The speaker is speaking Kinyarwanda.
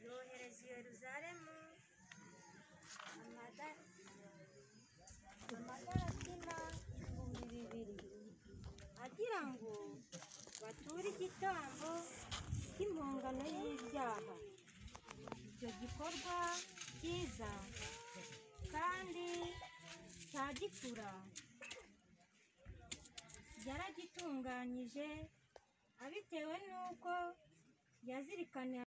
yohereza i Yeruzalemu amadaratima 2,000 agira ngo bature igitambo cy'impongano y'ibyaha. Icyo gikorwa cyiza kandi cya gipfura yaragitunganyije abitewe n'uko yazirikaniye